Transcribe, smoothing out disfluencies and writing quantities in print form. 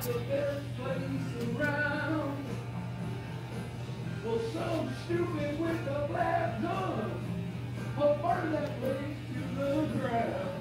the best place around. Well, some stupid with a black gun will burn that place to the ground.